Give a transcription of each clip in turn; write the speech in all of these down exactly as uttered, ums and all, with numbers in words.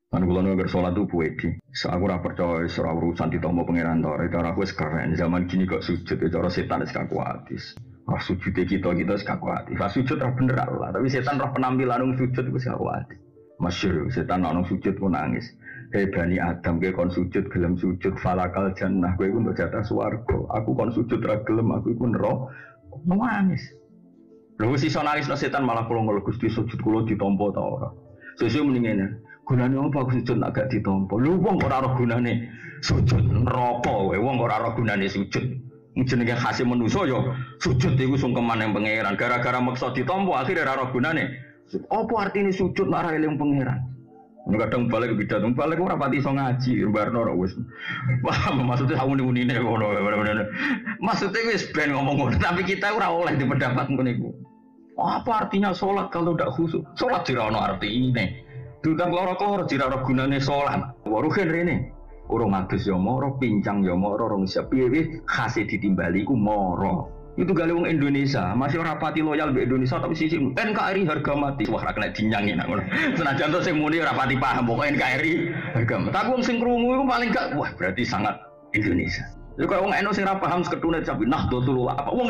Kan kula nu sholat tuh puedi. Aku ora percaya ora urusan ditampa pangeran to. Cara aku wis keren. Zaman gini kok sujud ya cara setan wis kakuatis. Wah sujud kita kita wis kakuatis. Wah sujud ora bener Allah, tapi setan roh penampilan nang sujud wis kakuatis. Masyhur setan nang sujud pun nangis. Hei Bani Adam ke kon sujud gelem sujud falakal jannah kowe iku untuk jatah swarga. Aku kon sujud ra gelem aku iku neraka. Nangis. Lha wis iso nangis setan malah kula ngel Gusti sujud kula ditampa ta ora. Sesuk mendingene gunane apa aku sujud nak gak ditampa. Lho wong ora ora gunane sujud neraka kowe wong ora ora gunane sujud. Jenenge khase manusa ya sujud iku sungkeman ning pangeran. Gara-gara maksa ditampa akhire ora ora gunane. Apa artine sujud nek ora eling pangeran? Kadang balik ke bidat, balik ora pati iso ngaji, barno ora wis. Wah, maksudnya sak muni-munine ngono. Maksudnya wis ben ngomong ngono, tapi kita ora oleh di pendapat ngono iku. Apa artinya sholat kalau tidak khusyuk? Sholat tidak ada artinya. Dudang loro-loro tidak ada gunanya sholat. Waruhin rene. Orang adus ya moro, pincang ya moro, orang siap piye khase ditimbali ku moro. Itu gale wong Indonesia, masih ora pati loyal mbek Indonesia tapi sisi N K R I harga mati. Wah ra kena dinyangi nak ngono. Senajan to sing muni ora pati paham pokoke N K R I harga mati. Tapi wong sing krungu iku paling gak wah berarti sangat Indonesia. Lha kok wong eno sing ora paham seketune sapi Nahdlatul Ulama apa wong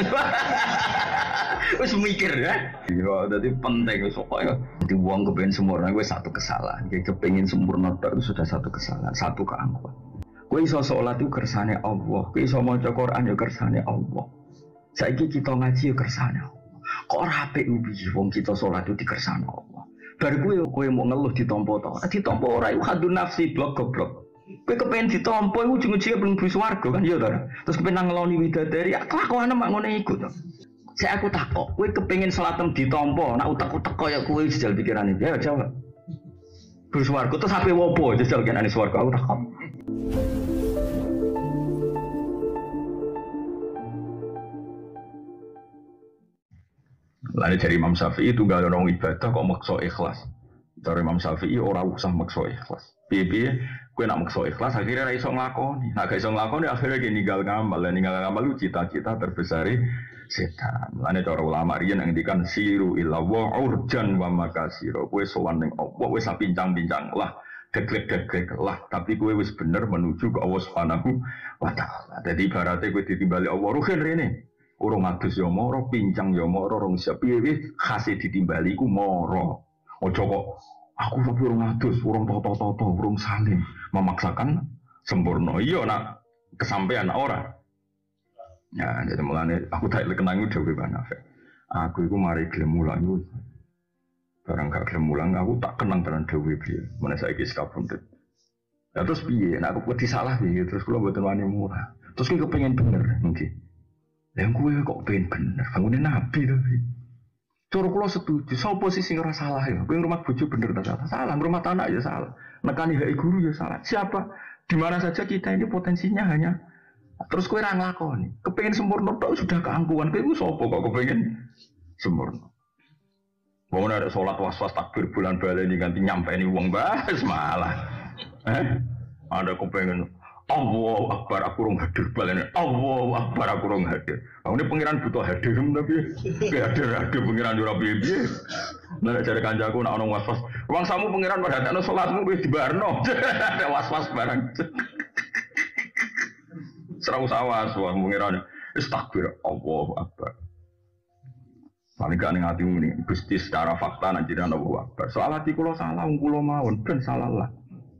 wis mikir ya. Iya, dadi penting wis pokoke dadi wong kepengin sempurna kuwi satu kesalahan. Ki kepengin sempurna itu sudah satu kesalahan, satu keangkuhan. Kowe iso salat itu kersane Allah, kowe iso maca Quran ya kersane Allah. Saiki kita ngaji ya kersane Allah. Kok ora apik ubi wong kita salat itu dikersane Allah. Bar kowe kowe mau ngeluh ditampa ta. Ditampa ora iku hadun nafsi blok goblok. Kowe kepen ditampa iku ujung-ujunge mlebu swarga kan ya ta. Terus kepen ngeloni widadari, kelakuane mak ngono iku to. Saya aku takok, kowe kepengin salatem ditampa, nak utek-utek kaya kowe jajal pikirane. Ya jawab. Bus swarga terus ape wopo jajal kenane swarga aku takok. Lalu dari Imam Syafi'i itu gak ada orang ibadah kok maksa ikhlas. Dari Imam Syafi'i orang usah maksa ikhlas. Piye-piye, kue nak maksa ikhlas akhirnya ra iso nglakoni. Nak gak iso nglakoni akhirnya dia ninggal ngamal. Dan ninggal ngamal itu cita-cita terbesari setan. Lalu cara ulama riyen yang ngendikan siru illa wa urjan wa makasiro. Kue sowan ning Allah wis pincang-pincang lah, deglek-deglek lah, tapi kue wis bener menuju ke Allah Subhanahu wa taala. Jadi ibaratnya kue ditimbali Allah ruhin rene. Urung adus ya moro, pincang ya moro, rong siap piye khase ditimbali ku moro. Ojo kok aku tapi urung adus, urung toto-toto, urung salim, memaksakan sempurna. Iya nak kesampaian ora. Ya, jadi mulane aku tak kenang udah Dewi Banafek. Aku iku mari gelem mulang iku. Barang gak gelem mulang aku tak kenang tenan Dewi piye. Mana saiki sekabundut. Ya terus piye? Nek aku wedi salah piye? Terus kula mboten wani murah. Terus ki kepengin bener nggih. Yang gue kok pengen bener, bangunin Nabi tapi. Coro kulo setuju, so posisi nggak salah ya. Gue rumah bojo bener tak salah, salah. Rumah tanah ya salah. Nekani hak guru ya salah. Siapa? Di mana saja kita ini potensinya hanya. Terus gue rang lakoni. Kepengen sempurna tau sudah keangkuhan. Gue sopo kok kepengen sempurna. Mau ada sholat was-was takbir bulan bala ini ganti nyampe ini uang bahas malah. Eh? Ada kepengen. Allahu Akbar aku rong hadir balene. Allahu Akbar aku rong hadir. Aku ini pangeran butuh hadir tapi hadir hadir pangeran ora piye-piye. Nek jare kancaku nek ana was-was, wong samu pangeran pada ana salatmu wis dibarno. Ada was-was barang. Serau sawas wong pangeran wis takbir Allahu Akbar. Paling gak ning atimu ini Gusti secara fakta nek jenengan Allahu Akbar. Soal ati kula salah wong kula mawon ben salah lah.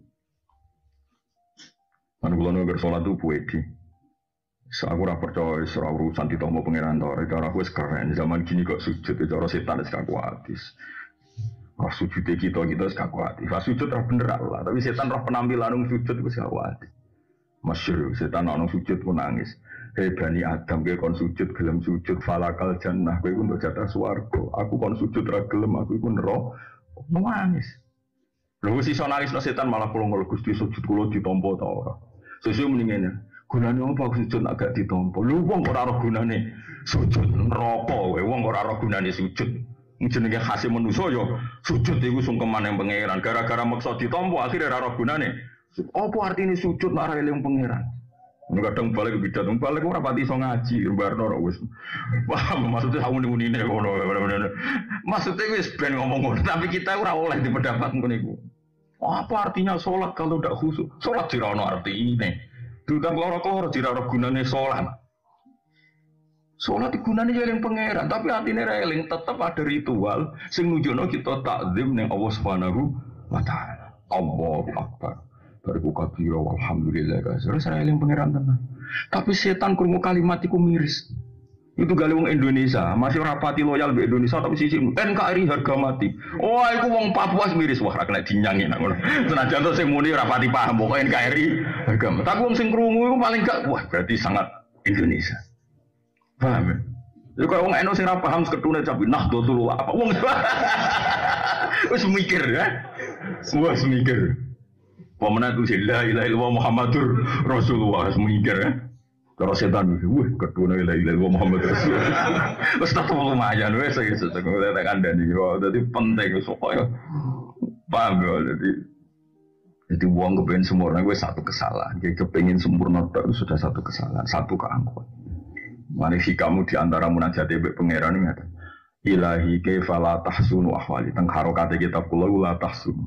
Kan kula nu sholat itu puedi. Aku ora percaya ora urusan ditampa pangeran to. Cara aku wis keren. Zaman gini kok sujud cara setan wis kakuatis. Wah sujud kita kita wis kakuatis. Wah sujud ora bener Allah, tapi setan roh penampilan nang sujud wis kakuatis. Masyhur setan nang sujud pun nangis. Hei Bani Adam ke kon sujud gelem sujud falakal jannah kowe iku untuk jatah swarga. Aku kon sujud ra gelem aku iku neraka. Nangis. Lho wis iso nangis setan malah kula ngel Gusti sujud kula ditampa ta ora. Sesuk mendingene gunane apa aku sujud agak ditampa. Lho wong ora ora gunane sujud neraka kowe wong ora ora gunane sujud. Jenenge khase manusa ya sujud iku sungkeman ning pangeran. Gara-gara maksa ditampa akhire ora ora gunane. Apa artine sujud nek ora eling pangeran? Nek kadang balik ke bidat, balik ora pati iso ngaji, barno ora wis. Wah, maksudnya sak muni-munine ngono. Maksudnya wis ben ngomong ngono, tapi kita ora oleh di pendapat ngono iku. Apa artinya sholat kalau tidak khusyuk? Sholat tidak ada arti ini. Duduk loro-loro tidak ada gunanya sholat. Sholat gunanya jaring pangeran, tapi hatinya reling tetap ada ritual. Sing nunjukno kita takzim ning Allah Subhanahu wa taala. Allahu Akbar. Bariku kabira walhamdulillah guys. Terus reling pangeran tenan. Tapi setan krungu kalimat iku miris. Itu gale wong Indonesia, masih rapati loyal be Indonesia tapi sisi N K R I harga mati. Oh, iku wong Papua miris wah ra kena dinyangi nang ngono. Senajan to sing muni rapati paham pokoke N K R I harga mati. Tapi wong sing krungu iku paling gak wah berarti sangat Indonesia. Paham ya? Iku kok wong eno sing ra paham seketune capi nah do tulu apa wong. Wis mikir ya. Wis mikir. Pemenang tu la ilaha illallah Muhammadur Rasulullah wis mikir ya. Kalau setan itu, wah kedua la ilaha illallah Muhammad Rasulullah. Terus tak lumayan, wes saya sesuatu kita tak ada nih. Jadi penting supaya paham ya. Jadi jadi uang kepengen sempurna, gue satu kesalahan. Jadi kepengen sempurna itu sudah satu kesalahan, satu keangkuhan. Manisi kamu di antara munajat ibu pangeran ini ada. Ilahi kefala tahsunu ahwali. Teng harokate kitab kula la tahsunu.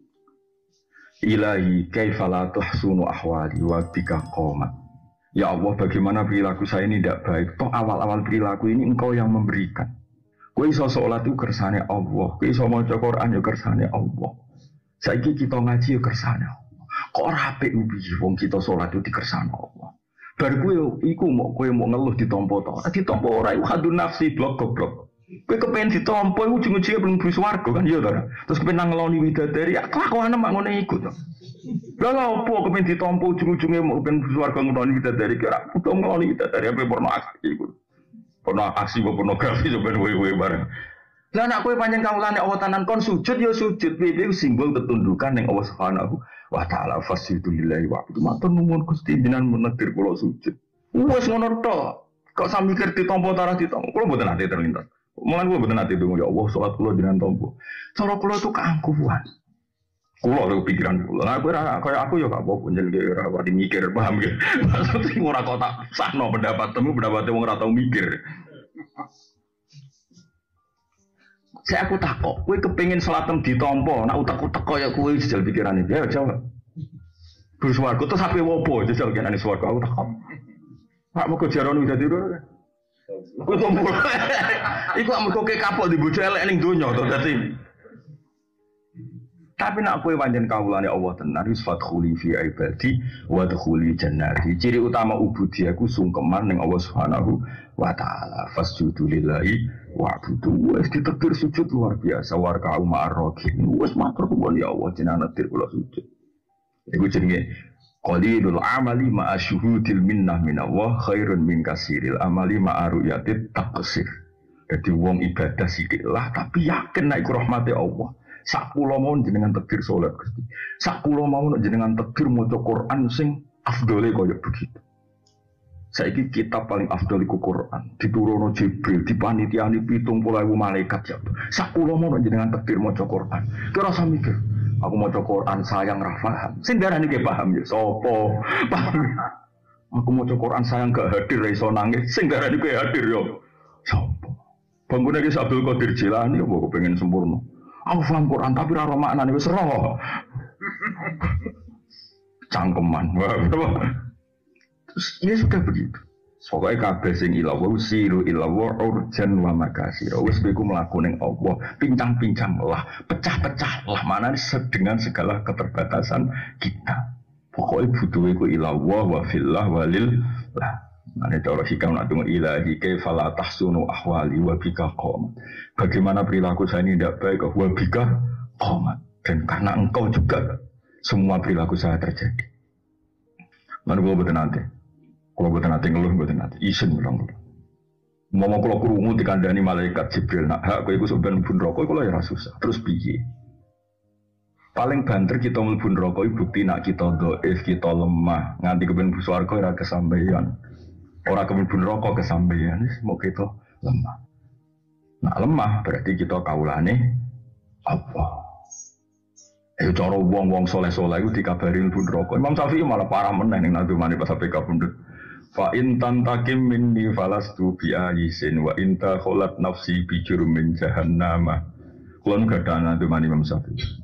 Ilahi kefala tahsunu ahwali wa bika qomat. Ya Allah, bagaimana perilaku saya ini tidak baik. Toh awal-awal perilaku ini engkau yang memberikan. Kau iso sholat itu kersane Allah. Kau iso maca Quran itu kersane Allah. Saiki kita ngaji itu kersane Allah. Kok rapi ubi wong kita sholat itu dikersane Allah. Bar kowe iku mau kowe mau ngeluh ditampa to. Ditampa ora iku hadun nafsi blok goblok. Kowe kepen ditampa iku ujung-ujunge mlebu swarga kan ya to. Terus kepen nang ngeloni widadari, kelakuane mak ngono iku to. Lah opo kepen ditampa ujung-ujunge mau kepen swarga ngeloni widadari kira kudu ngeloni widadari apa porno aksi iku. Porno aksi apa pornografi sampeyan wewe bareng. Lah nek kowe pancen kawulane Allah tenan kon sujud ya sujud piye simbol ketundukan ning Allah Subhanahu wa taala fasjudu lillahi wa itu matur nuwun Gusti jenengan menekdir kula sujud. Wes ngono tok. Kok sampe mikir ditampa tarah ditampa. Kula mboten ate terlintas. Mulan kula mboten ate donga ya Allah salat kula jenengan tampa. Cara kula itu keangkuhan. Kula lho pikiran kula. Lah kowe kaya aku ya gak apa-apa jenenge ora wani mikir paham ge. Maksud ora kok tak sahno pendapat temu pendapat wong ora tau mikir. Saya aku takok, kowe kepengin salatem ditampa, nak utek-utek kaya kowe jajal pikirane. Ya jawab. Terus warga terus ape wopo jajal kenane swarga aku takok. Pak moko jarone udah tidur. Kowe tompo. Iku amarga kowe kapok di bojo elek ning donya to dadi. Tapi nak kowe pancen kawulane Allah tenan wis fadkhuli fi ibadi wa dkhuli jannati. Ciri utama ubudiyahku sungkeman ning Allah Subhanahu wa taala. Fasjudu lillahi wa'budu. Wis ditekdir sujud luar biasa warka ma'arraqin. Wis matur kula ya Allah jenengan netir kula sujud. Iku jenenge qalilul amali ma'a syuhudil minnah min Allah khairun min kasiril amali ma'a ru'yatit taqsir. Jadi wong ibadah sithik lah tapi yakin nek iku rahmate Allah. Sak kula mau jenengan takdir salat Gusti. Sak kula mau jenengan takdir maca Quran sing afdole kaya begitu. Saiki kitab paling afdol iku Quran. Diturunno Jibril, dipanitiani pitung puluh ribu malaikat ya. Sak kula mau jenengan takdir maca Quran. Kira usah mikir, aku maca Quran sayang ra paham. Sing darani ke paham ya sapa? Paham. Aku maca Quran sayang gak hadir ra iso nangis. Sing darani ke hadir yo sapa? Bangunane ki Abdul Qadir Jilani kok pengen sempurna. Aku paham Quran tapi ora maknane wis roh. Cangkeman. Terus ini sudah begitu. Pokoknya kabeh sing ila wa usiru ila wa urjan wa makasir. Wis kowe mlaku ning Allah, pincang-pincang lah, pecah-pecah lah mana dengan segala keterbatasan kita. Pokoknya butuh iku ila wa wa fillah walil lah. Ane cara hikam nak tunggu ilahi kaifala tahsunu ahwali wa bika qomat. Bagaimana perilaku saya ini tidak baik wa bika qomat. Dan karena engkau juga semua perilaku saya terjadi. Mana kalau betul nanti, kalau betul nanti ngeluh betul nanti, isin bilang betul. Mau kalau kerungu dikandani malaikat Jibril, nak hak kau ikut sebenarnya pun rokok, kalau ya susah. Terus piye? Paling banter kita melbun rokok, bukti nak kita doif, kita lemah, nganti kepen buswarga ora kesampaian. Orang kemudian rokok kesampaian, mau kita lemah. Nah lemah berarti kita kaulane apa? Eh cara wong-wong soleh-soleh itu dikabarin pun rokok. Imam Syafi'i malah parah meneh ning nanti mani pas sampai kabundut. Fa in tantakim minni falastu bi ayisin wa in ta kholat nafsi bi jurmin jahannama. Kulon gadana nanti mani Imam Syafi'i.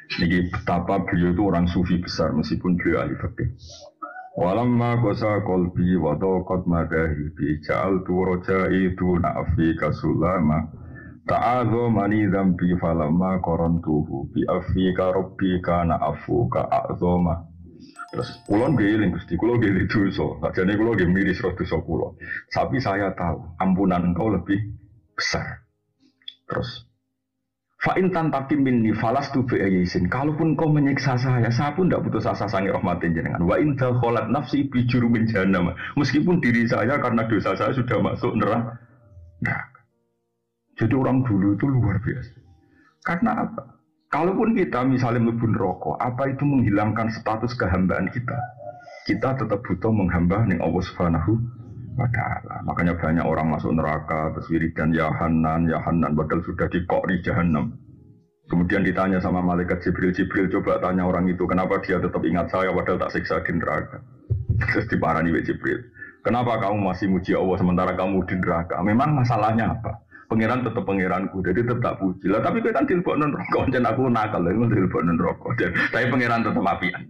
Ini betapa beliau itu orang sufi besar meskipun beliau ahli fikih. Walamma qasa qalbi wa taqat madahi bi ja'altu raja'i duna afika sulama ta'adhu mani dzambi falamma qarantuhu bi afika rabbi kana afuka a'zama. Terus kula nggih eling Gusti, kula nggih dosa. Sakjane kula nggih miris ro dosa kula. Tapi saya tahu ampunan engkau lebih besar. Terus Fa'in tantakim minni falastu bi'ayisin. Kalaupun kau menyiksa saya, saya pun tidak putus asa sangi rahmatin jenengan. Wa in dakhalat nafsi bi jurumin jahannam. Meskipun diri saya karena dosa saya sudah masuk neraka. Nah, jadi orang dulu itu luar biasa. Karena apa? Kalaupun kita misalnya mlebu neraka, apa itu menghilangkan status kehambaan kita? Kita tetap butuh menghamba ning Allah Subhanahu wa ta'ala. Makanya banyak orang masuk neraka terus wiridan ya Hanan, ya Hanan padahal sudah dikokri jahanam. Kemudian ditanya sama malaikat Jibril, Jibril coba tanya orang itu kenapa dia tetap ingat saya padahal tak siksa di neraka. Terus diparani oleh Jibril, kenapa kamu masih muji Allah sementara kamu di neraka? Memang masalahnya apa? Pangeran tetap pangeranku, jadi tetap puji lah. Tapi kan dilebokno neraka, jan aku nakal lha dilebokno neraka. Tapi pangeran tetap apian.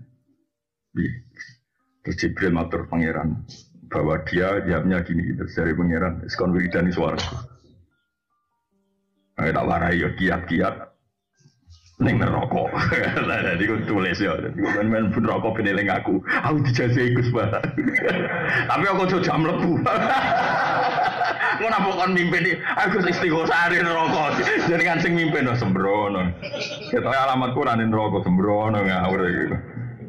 Terus Jibril matur pangeran bahwa dia jawabnya gini gitu, dari pangeran sekon wiridani suaraku. Ayo tak warai yo kiat-kiat ning neraka. Lah jadi ku tulis yo, ku men-men pun neraka peneling aku. Aku dijajahi Gus Bah. Tapi aku aja jam mlebu. Ngono apa kon mimpin iki? Aku istighosah ari neraka. Jenengan sing mimpin sembrono. Ketoke alamatku ra ning neraka sembrono ngawur iki.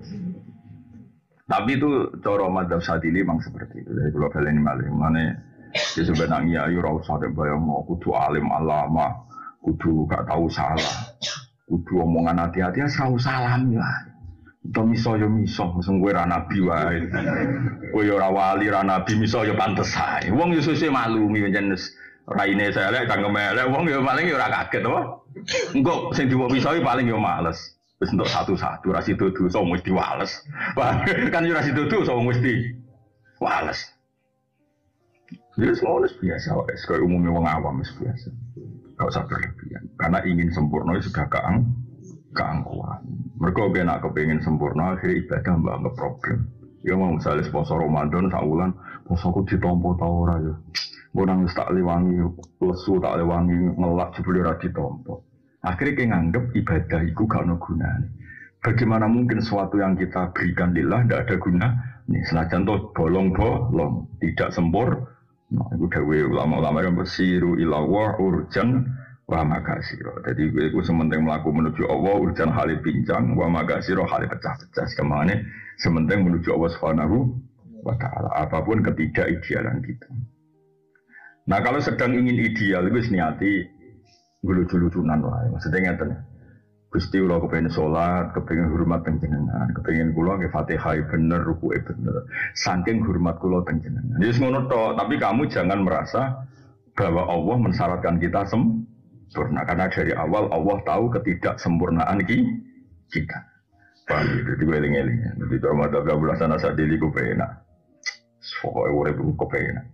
Tapi itu cara madzhab Syadzili memang seperti itu. Jadi kalau kalian maling, mana dia sebenarnya ayu rau sadar bayang mau kudu alim alama, kudu gak tahu salah, kudu omongan hati-hati ya salah salam ya. Itu miso yo miso, musuh gue ranabi wae. Gue yo rawali ranabi miso yo pantes sae. Wong yo sesuk malumi jenis raine saya lek cangkem elek, wong yo paling yo ora kaget apa. Engko sing diwok miso paling yo males. Wis untuk satu-satu rasi dudu so mesti wales. Kan yo rasi dudu so mesti wales. Jadi semua biasa, es kayak umumnya wong awam biasa. Gak usah berlebihan. Karena ingin sempurna sudah keang, keangkuhan. Mereka nak kepengen sempurna akhirnya ibadah mbak nggak problem. Ya mau misalnya sponsor Ramadan saulan, posoku ditompo tau ora ya. Gue nangis tak lewangi, lesu tak lewangi, ngelak jebule ora ditompo. Akhirnya kita nganggep ibadah itu gak ada gunanya. Bagaimana mungkin sesuatu yang kita berikan lillah tidak ada guna? Nih, senajan toh bolong-bolong, tidak sempur. Nah, itu dawe ulama-ulama yang bersiru ilawah urjan wa magasiro. Jadi itu sementing melaku menuju Allah urjan hali pincang wa magasiro hali pecah-pecah. Kemana? Sementing menuju Allah Subhanahu wa ta'ala. Apapun ketidakidealan kita. Nah kalau sedang ingin ideal itu niati lucu-lucunan lah, maksudnya ngeten. Gusti kula kepengin salat, kepengin hormat panjenengan, kepengin kula nggih Fatihah bener, rukuke bener. Saking hormat kula panjenengan. Wis ngono tok, tapi kamu jangan merasa bahwa Allah mensyaratkan kita sempurna karena dari awal Allah tahu ketidaksempurnaan kita. Paham gitu, dieling-eling. Jadi kalau mata gabulasan asa dili ku penak. Pokoke urip ku penak.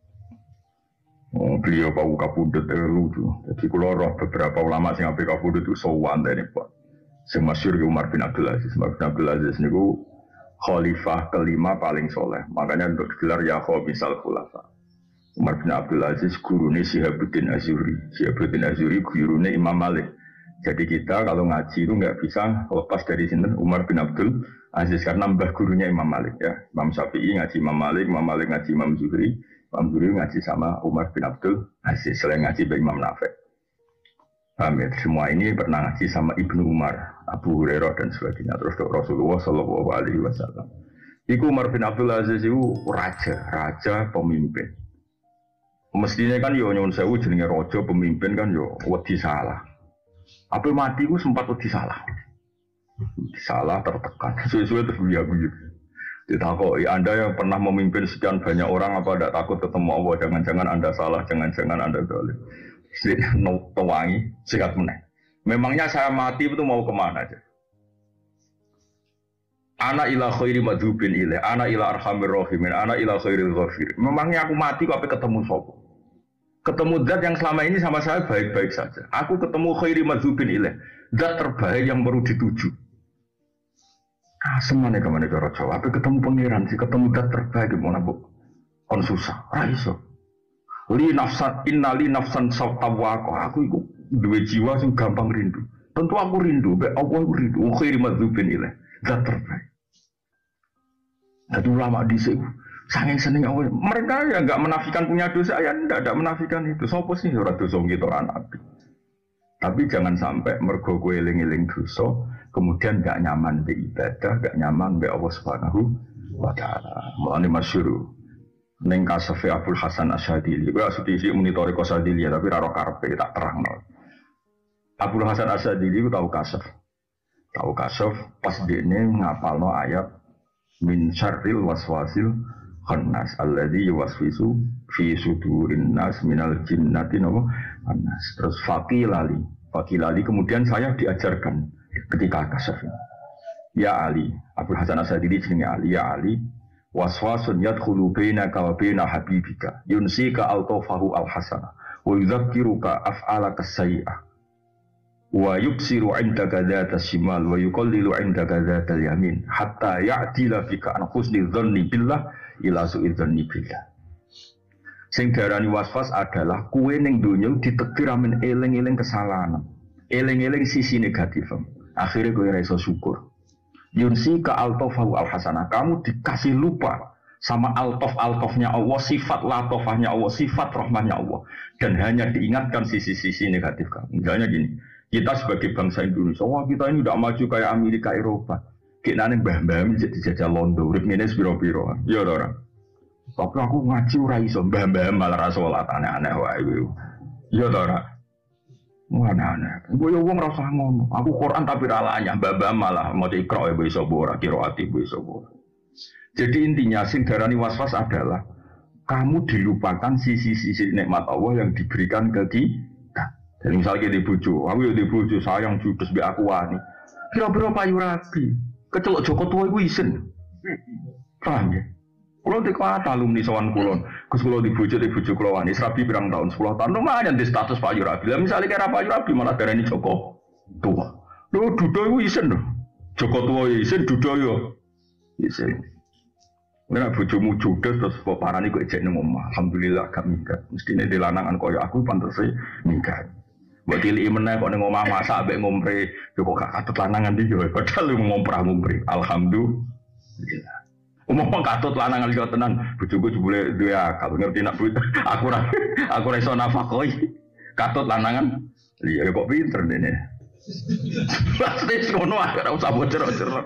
Oh, beliau Pak Kapundut itu lucu. Jadi kalau roh beberapa ulama yang Pak Kapundut itu sowan dari Pak. Yang masyhur Umar bin Abdul Aziz. Umar bin Abdul Aziz ini khalifah kelima paling soleh. Makanya untuk gelar Yahya misal khulafa. Umar bin Abdul Aziz gurune Syihabuddin Az-Zuhri. Syihabuddin Az-Zuhri gurune Imam Malik. Jadi kita kalau ngaji itu nggak bisa lepas dari sini Umar bin Abdul Aziz karena mbah gurunya Imam Malik ya. Imam Syafi'i ngaji Imam Malik, Imam Malik ngaji Imam Zuhri. Imam Zuhri ngaji sama Umar bin Abdul Aziz, selain ngaji by Imam Nafi'. Paham ya? Semua ini pernah ngaji sama Ibnu Umar, Abu Hurairah dan sebagainya. Terus Rasulullah Shallallahu Alaihi Wasallam. Iku Umar bin Abdul Aziz itu raja, raja pemimpin. Mestinya kan yo nyuwun sewu jenenge raja pemimpin kan yo wedi salah. Apa mati ku sempat wedi salah. Salah tertekan. Suwe-suwe terus buya-buya. Ditakoi, Anda yang pernah memimpin sekian banyak orang apa tidak takut ketemu Allah? Jangan-jangan Anda salah, jangan-jangan Anda zalim. Tawangi, sikat meneh. Memangnya saya mati itu mau kemana aja? Ana ila khairi madhubin ilaih, ana ila arhamir rahimin, ana ila khairil ghafir. Memangnya aku mati kok ketemu sapa? Ketemu zat yang selama ini sama saya baik-baik saja. Aku ketemu khairi madhubin ilaih. zat terbaik yang perlu dituju. Ah, semuanya kemana cara Jawa? Tapi ketemu pangeran sih, ketemu zat terbaik gimana bu? Kon susah, raiso. Li nafsan inna li nafsan sawtawakoh. Aku itu dua jiwa sing gampang rindu. Tentu aku rindu, be Allah aku rindu. Khairi madzubin ilaih, zat terbaik. Jadi ulama di sini, saking seneng Allah. Mereka ya nggak menafikan punya dosa, ya nggak ada menafikan itu. Sopo sih orang dosa gitu orang nabi. Tapi jangan sampai mergo kowe eling-eling dosa, kemudian nggak nyaman be ibadah, nggak nyaman be Allah Subhanahu wa Ta'ala. Mulane masyhur ning kasafe Abdul Hasan Asyadili. Kowe asudisi monitori Qasadili tapi ra ro karepe tak terangno. Abdul Hasan Asyadili ku tahu kasaf. Tahu kasaf pas dene ngapalno ayat min syarril waswasil khannas alladzi yuwaswisu fi sudurin nas minal jinnati nawa annas. Terus faqilali, faqilali kemudian saya diajarkan ketika kasaf. Ya Ali, Abdul Hasan Asyadili jenenge Ali, ya Ali, waswasun yadkhulu bainaka wa baina habibika yunsika al-tafahu al-hasana wa yudhakkiruka af'alaka as-sayyi'ah wa yuksiru 'indaka dhata shimal wa yuqallilu 'indaka dhata al-yamin hatta ya'dila bika an husni dhanni billah ila su'i dhanni billah. Sing darani waswas adalah kuwe ning donya ditektir amen eling-eling kesalahan, eling-eling sisi negatif. Akhire kowe ora iso syukur. Yunsi ka altofahu al-hasanah. Kamu dikasih lupa sama altof-altofnya Allah, sifat latofahnya Allah, sifat rahmahnya Allah. Dan hanya diingatkan sisi-sisi negatif kamu. Misalnya gini, kita sebagai bangsa Indonesia, wah kita ini udah maju kayak Amerika, Eropa. Kita ini mbah-mbah jadi jajah londo, ritmenya sebiro-biro. Ya orang. Tapi aku ngaji ora iso, mbah-mbah malah rasolat aneh-aneh wae. Ya orang. Aneh-aneh. Gue ya wong rasa ngono. Aku Quran tapi ralanya, mbah-mbah malah mau ikra ya iso ora, qiraati iso ora. Jadi intinya sing darani waswas adalah kamu dilupakan sisi-sisi nikmat Allah yang diberikan ke kita. Jadi misalnya di bojo, aku ya di bojo sayang judes mbek aku wani. Kira-kira payu rabi. Kecelok Joko Tua iku isin. Paham ya? Kalau di kata alumni sawan kulon, kus kulo di bojo di bojo kulo wani serabi pirang tahun sepuluh tahun, lumayan di status Pak Yurabi. Lah misalnya kira Pak Yurabi malah darani Joko Tua. Lo dudo itu isen loh. Joko Tua isen dudo yo isen. Karena bojomu judes terus kok parani kok ejek nang omah. Alhamdulillah gak minggat. Mestine di lanangan koyo aku pantes minggat. Mbok tiliki meneh kok ning omah masak ambek ngompre, yo kok gak katut lanangan iki yo padahal ngomprah-ngompre. Alhamdulillah. Umum katut lanangan liya tenan, bojoku jebule duwe akal, ngerti nak bu. Aku ora aku ora iso nafakoi. Katut lanangan. Iya kok pinter dene. Pasti ngono ae ora usah bocor-bocor.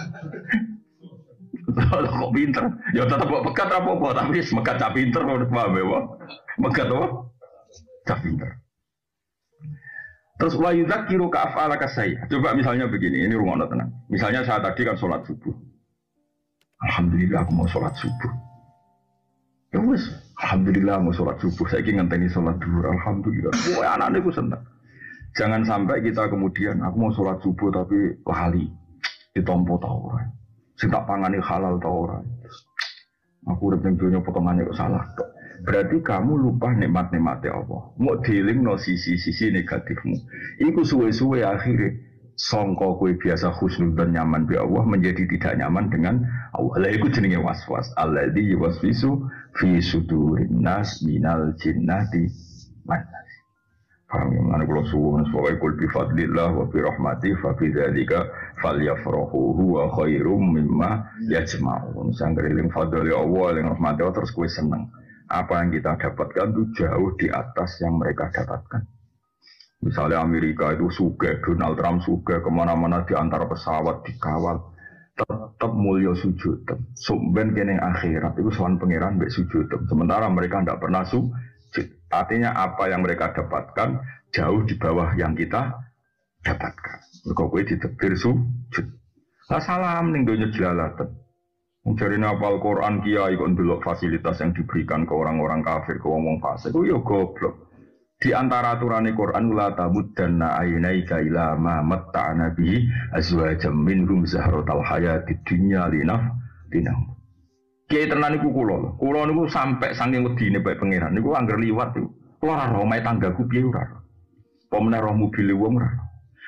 Kok pinter? Ya tetep kok pekat apa-apa, tapi semekat cah pinter kok paham ya, megat apa? Cah pinter. Terus wa yudzakiru ka af'alaka sayyi. Coba misalnya begini, ini rungokno tenang. Misalnya saya tadi kan sholat subuh. Alhamdulillah aku mau sholat subuh. Ya wes, alhamdulillah mau sholat subuh. Saya ingin ngenteni sholat duhur. Alhamdulillah. Wah anak-anak aku senang. Jangan sampai kita kemudian aku mau sholat subuh tapi lali ditompo tau ora. Sing tak pangani halal tau ora. Aku urip ning donya potongannya kok salah. Berarti kamu lupa nikmat-nikmate Allah. Mau dilingno sisi-sisi negatifmu. Iku suwe-suwe akhirnya sangka kowe biasa husnul dan nyaman bi Allah menjadi tidak nyaman dengan Allah. Lah iku jenenge waswas. Alladzi yuwaswisu fi sudurin nas minal jinnati wan nas. Paham ya mengenai kalau suwun sebagai kul bi fadlillah wa bi rahmati fa bi dzalika falyafrahu huwa khairum mimma yajma'un. Sanggeling fadli Allah yang rahmati Allah terus kowe seneng. Apa yang kita dapatkan itu jauh di atas yang mereka dapatkan. Misalnya Amerika itu sugih, Donald Trump sugih, kemana-mana di antara pesawat dikawal, tetap mulia sujud. Sumben kene akhirat itu soal pangeran mbek sujud. Sementara mereka tidak pernah sujud. Artinya apa yang mereka dapatkan jauh di bawah yang kita dapatkan. Mereka kowe ditebir sujud. Lah salam ning donya jelalatan. Mencari nafal Quran kiai kok ndelok fasilitas yang diberikan ke orang-orang kafir, ke wong fasik. Ku yo goblok. Di antara aturan Quran la tamuddanna aynaika ila ma matta'na bihi azwajam minhum zahratal hayatid dunya linaf dinam. Kiai tenan niku kula. Kula niku sampai saking wedine bae pangeran niku angger liwat niku. Kula ora roh omahe tanggaku piye ora. Apa meneh roh mobil wong ora.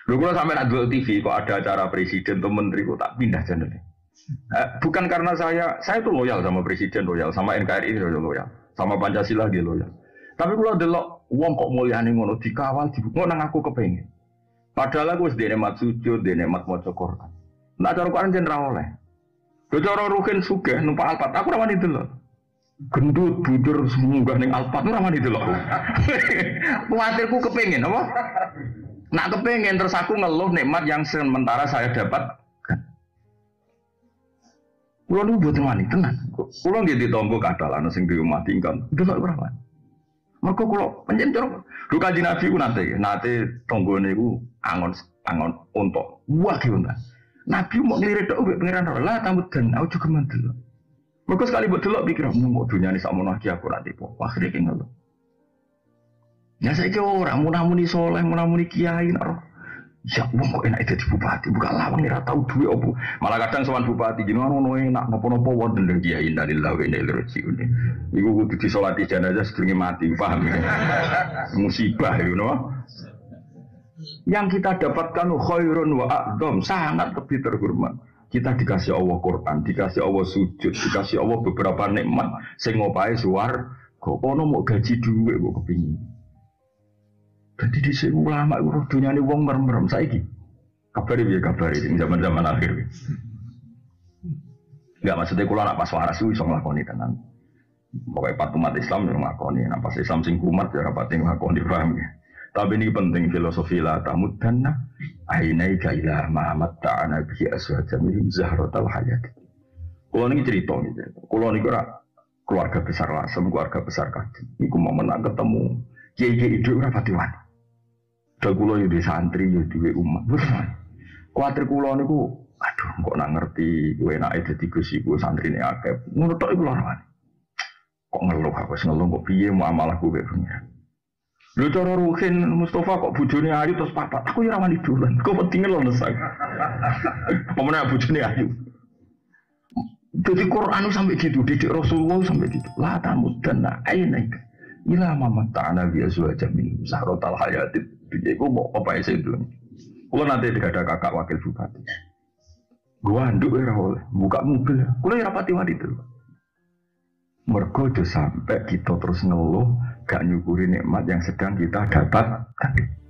Lho kalau sampai nak dulu T V kok ada acara presiden atau menteri kok tak pindah channel. Eh, bukan karena saya, saya itu loyal sama presiden, loyal sama N K R I loyal, sama Pancasila dia loyal. Tapi kalau delok wong kok mulyane ngono dikawal dibuka nang aku kepengen. Padahal aku wis dene mat sujud, dene mat maca Quran. Nak cara Quran jen ra oleh. Lho cara ruhin sugih numpak Alphard, aku ra wani delok. Gendut budur munggah ning Alphard ora wani delok. Kuwatirku kepengen apa? Nak kepengen terus aku ngeluh nikmat yang sementara saya dapat. Kulo niku mboten wani tenan. Kulo nggih ditompo kadalan sing diumati kan. Delok ora wani. Mergo kulo panjen cara lho Kanjeng Nabi ku nate, nate tanggane iku angon angon unta. Wah ki unta. Nabi mau ngelirik tok mbek pangeran ora lah tambut den aku juga mantel. Mergo sekali mbok delok pikir mung dunyane sakmono iki aku ora tipu. Akhire ki ngono. Ya saiki ora munamuni soleh, munamuni kiai nek ya wong kok enak dadi bupati, buka lawang ora tau duwe opo. Malah kadang sowan bupati jenengan ngono enak napa-napa wonten lho kiai innalillahi wa inna ilaihi raji'un. Iku kudu disolati jenazah sedurunge mati, paham ya? Musibah itu no. Yang kita dapatkan khairun wa a'dham, sangat lebih terhormat. Kita dikasih Allah Quran, dikasih Allah sujud, dikasih Allah beberapa nikmat sing ngopahe suwarga. Kono mau gaji dhuwit kok kepingin. Jadi di sini ulama itu dunia ini wong merem-merem saiki. Kabari biar kabari di zaman-zaman akhir. Enggak maksudnya kalau nak pas waras itu bisa ngelakoni tenan. Pokoknya pat umat Islam yang ngelakoni. Nah pas Islam sing kumat ya rapat yang ngelakoni paham ya. Tapi ini penting filosofi la tamudanna ainaika ila ma matta'ana bihi azwajan min zahratal hayat. Kalau ini cerita gitu. Kalau ini kira keluarga besar Lasem, keluarga besar Kaji. Iku mau menang ketemu kiai-kiai itu ora pati wani. Dal kula yo di santri yo duwe umat. Bener. Kuwatir kula niku aduh kok nak ngerti kowe enake dadi Gus iku santrine akeh. Ngono tok iku lho. Kok ngeluh aku wis ngeluh kok piye muamalahku kaya pengen. Lho cara ruhin Mustafa kok bojone ayu terus papat. Aku yo ora wani dolan. Kok pentinge lho nesak. Pemene bojone ayu. Jadi Quran sampai gitu, didik Rasulullah sampai gitu. La tamudanna ainaika ila ma matta'ana bi azwajin min zahratal hayatid. Jadi aku mau apa sih itu? Kalau nanti tidak ada kakak wakil bupati, gua anduk ya oleh buka mobil, kalau ya rapati wadi itu. Mergo sampai kita terus ngeluh, gak nyukuri nikmat yang sedang kita dapatkan.